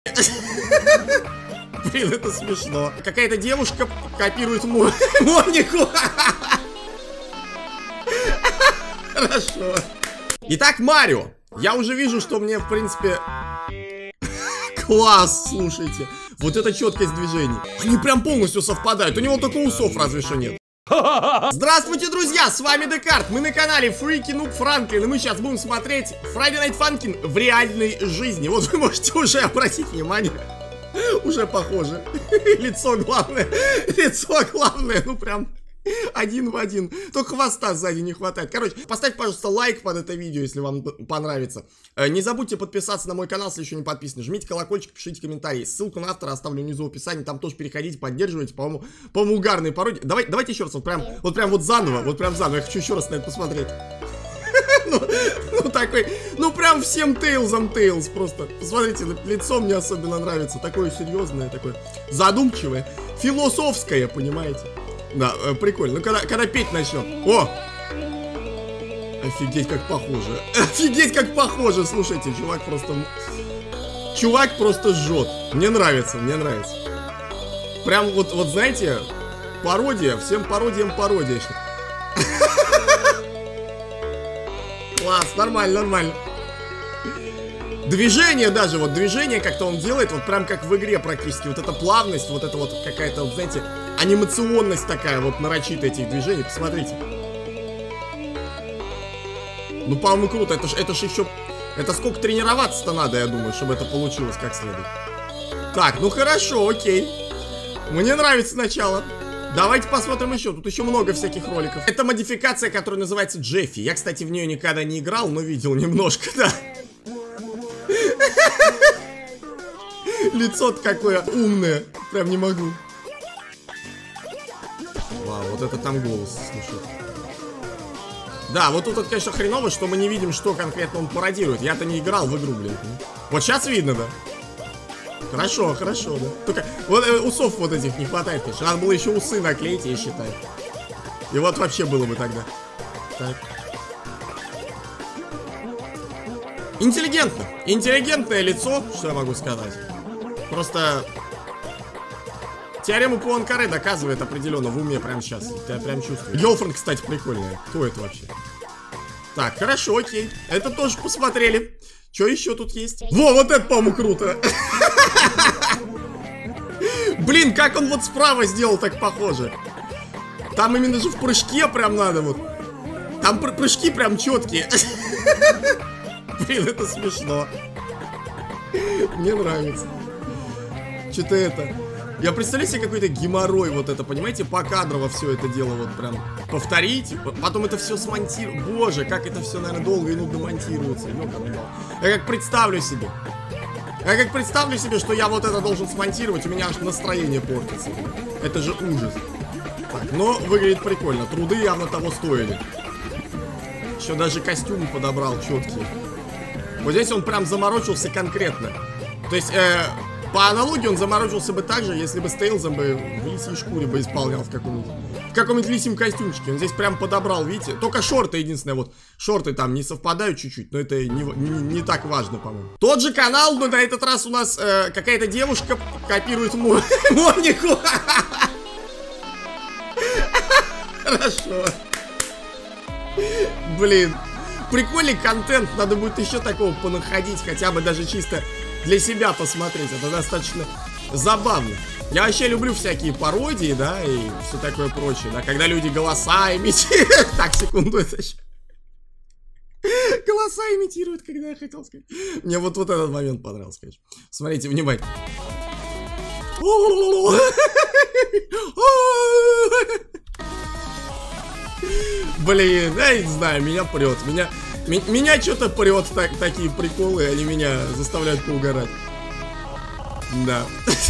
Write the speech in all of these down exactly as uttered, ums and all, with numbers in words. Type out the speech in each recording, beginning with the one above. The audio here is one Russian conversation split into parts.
Блин, это смешно. Какая-то девушка копирует Мо... Монику. Хорошо. Итак, Марио. Я уже вижу, что мне, в принципе... Класс, слушайте. Вот это четкость движений. Они прям полностью совпадают. У него только усов разве что нет. Здравствуйте, друзья, с вами Декарт. Мы на канале Freaky Noob Franklin. И мы сейчас будем смотреть Friday Night Funkin' в реальной жизни. Вот вы можете уже обратить внимание. Уже похоже. Лицо главное. Лицо главное. Ну прям один в один. Только хвоста сзади не хватает. Короче, поставьте, пожалуйста, лайк под это видео, если вам понравится. Не забудьте подписаться на мой канал, если еще не подписаны. Жмите колокольчик, пишите комментарии. Ссылку на автора оставлю внизу в описании. Там тоже переходите, поддерживайте. По-моему, по-моему, угарные пародии. Давай, давайте еще раз. Вот прям, вот прям вот заново. Вот прям заново. Я хочу еще раз на это посмотреть. Ну, ну такой, ну прям всем Тейлзом Тейлз просто. Посмотрите, лицо мне особенно нравится. Такое серьезное, такое задумчивое, философское, понимаете? Да, прикольно. Ну когда, когда петь начнем. О! Офигеть, как похоже. Офигеть, как похоже. Слушайте, чувак просто... Чувак просто жжет. Мне нравится, мне нравится. Прям вот, вот знаете, пародия. Всем пародиям пародия. Класс, нормально, нормально. Движение даже, вот движение как-то он делает, вот прям как в игре практически. Вот эта плавность, вот это вот какая-то, вот, знаете, анимационность такая вот нарочитая этих движений. Посмотрите. Ну, по-моему, круто. Это ж, это ж еще... Это сколько тренироваться-то надо, я думаю, чтобы это получилось как следует. Так, ну хорошо, окей. Мне нравится начало. Давайте посмотрим еще. Тут еще много всяких роликов. Это модификация, которая называется Джеффи. Я, кстати, в нее никогда не играл, но видел немножко, да. Лицо-то какое умное. Прям не могу. Вау, вот это там голос, слушай. Да, вот тут, вот, конечно, хреново, что мы не видим, что конкретно он пародирует. Я-то не играл в игру, блин. Вот сейчас видно, да. Хорошо, хорошо, да. Только вот э, усов вот этих не хватает, конечно. Надо было еще усы наклеить, я считаю. И вот вообще было бы тогда. Так. Интеллигентно. Интеллигентное лицо, что я могу сказать. Просто теорему Пуанкаре доказывает определенно в уме прямо сейчас. Я прям чувствую. Гелфренд, кстати, прикольная. Кто это вообще? Так, хорошо, окей. Это тоже посмотрели. Что еще тут есть? Во, вот это, по-моему, круто. Блин, как он вот справа сделал так похоже. Там именно же в прыжке прям надо вот. Там пр прыжки прям четкие. Блин, это смешно. Мне нравится. Что-то это... Я представляю себе какой-то геморрой вот это, понимаете, покадрово все это дело вот прям повторить, потом это все смонтировать. Боже, как это все, наверное, долго и нудно монтируется. Я как представлю себе. Я как представлю себе, что я вот это должен смонтировать, у меня аж настроение портится. Это же ужас. Так, но выглядит прикольно. Труды явно того стоили. Еще даже костюм подобрал четкий. Вот здесь он прям заморочился конкретно. То есть, э, по аналогии он заморочился бы так же, если бы с Тейлзом бы в лисьей шкуре бы исполнял в каком-нибудь в каком-нибудь лисьем костюмчике. Он здесь прям подобрал, видите? Только шорты единственное, вот шорты там не совпадают чуть-чуть, но это не, не, не так важно, по-моему. Тот же канал, но на этот раз у нас э, какая-то девушка копирует Мо... Монику. Хорошо. Блин. Прикольный контент, надо будет еще такого понаходить, хотя бы даже чисто для себя посмотреть. Это достаточно забавно. Я вообще люблю всякие пародии, да, и все такое прочее, да, когда люди голоса имитируют. Так, секунду, это еще. Голоса имитируют, когда я хотел сказать. Мне вот, вот этот момент понравился, конечно. Смотрите, внимание. Блин, я не знаю, меня прет. Меня, меня что-то прет так, такие приколы, они меня заставляют поугарать. Да.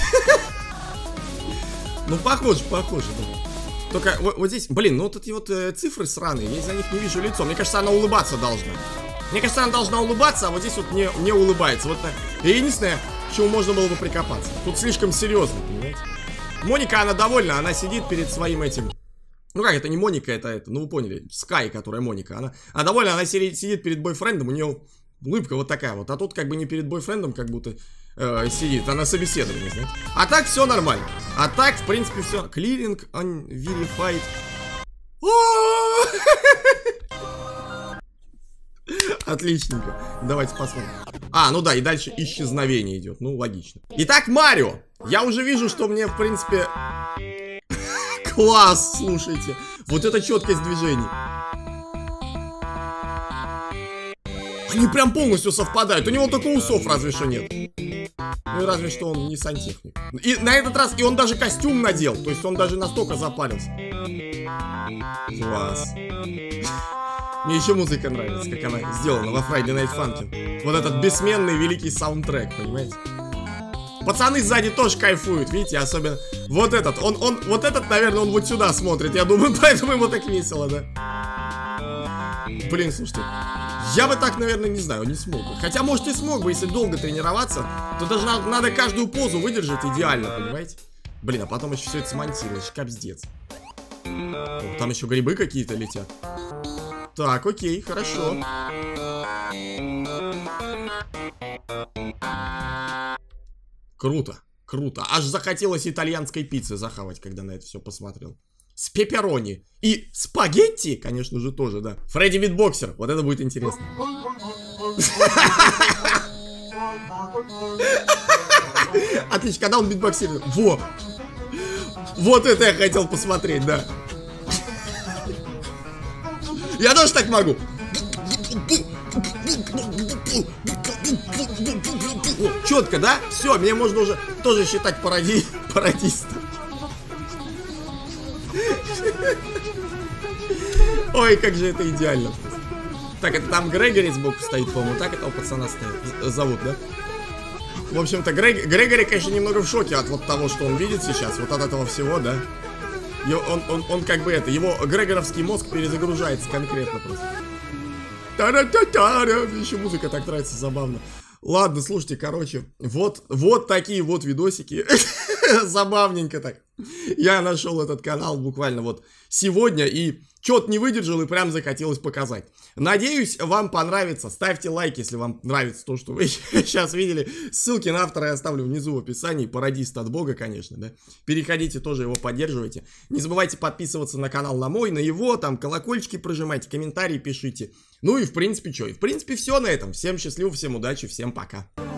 Ну, похоже, похоже, да. Только вот, вот здесь, блин, ну вот эти вот э, цифры сраные, я за них не вижу лицо. Мне кажется, она улыбаться должна. Мне кажется, она должна улыбаться, а вот здесь вот не, не улыбается. Вот единственное, к чему можно было бы прикопаться. Тут слишком серьезно, понимаете? Моника, она довольна, она сидит перед своим этим... Ну как, это не Моника, это, это, ну вы поняли, Скай, которая Моника. Она, она довольна, она сидит, сидит перед бойфрендом, у нее улыбка вот такая вот. А тут как бы не перед бойфрендом, как будто э, сидит, она собеседование, знаете. А так все нормально. А так, в принципе, все. Clearing unverified. Отличненько. Давайте посмотрим. А, ну да, и дальше исчезновение идет. Ну, логично. Итак, Марио. Я уже вижу, что мне, в принципе... Класс, слушайте. Вот это четкость движений. Они прям полностью совпадают. У него только усов разве что нет. Ну и разве что он не сантехник. И на этот раз, и он даже костюм надел. То есть он даже настолько запарился. Класс. Мне еще музыка нравится, как она сделана во Friday Night Funkin'. Вот этот бессменный великий саундтрек, понимаете? Пацаны сзади тоже кайфуют, видите, особенно вот этот, он, он, вот этот, наверное, он вот сюда смотрит, я думаю, поэтому ему так весело, да? Блин, слушайте, я бы так, наверное, не знаю, не смог бы. Хотя, может, и смог бы, если долго тренироваться, то даже надо, надо каждую позу выдержать идеально, понимаете? Блин, а потом еще все это смонтировать, капздец. О, там еще грибы какие-то летят. Так, окей, хорошо. Круто, круто. Аж захотелось итальянской пиццы захавать, когда на это все посмотрел. С пепперони. И спагетти, конечно же, тоже, да. Фредди Битбоксер, вот это будет интересно. Отлично, когда он битбоксирует. Во! Вот это я хотел посмотреть, да. Я тоже так могу. О, четко, да? Все, мне можно уже тоже считать пароди... пародистом. Ой, как же это идеально. Так, это там Грегори сбоку стоит, по-моему. Так этого пацана стоит. Зовут, да? В общем-то, Грег... Грегори, конечно, немного в шоке от вот того, что он видит сейчас. Вот от этого всего, да? И он, он, он как бы это, его грегоровский мозг перезагружается конкретно просто. Та-ра-та-та-ра. Еще музыка так нравится, забавно. Ладно, слушайте, короче, вот, вот такие вот видосики. Забавненько так. Я нашел этот канал буквально вот сегодня и что-то не выдержал и прям захотелось показать. Надеюсь, вам понравится. Ставьте лайк, если вам нравится то, что вы сейчас видели. Ссылки на автора я оставлю внизу в описании. Пародист от бога, конечно, да. Переходите, тоже его поддерживайте. Не забывайте подписываться на канал на мой, на его, там колокольчики прожимайте, комментарии пишите. Ну и в принципе что? И в принципе все на этом. Всем счастливо, всем удачи, всем пока.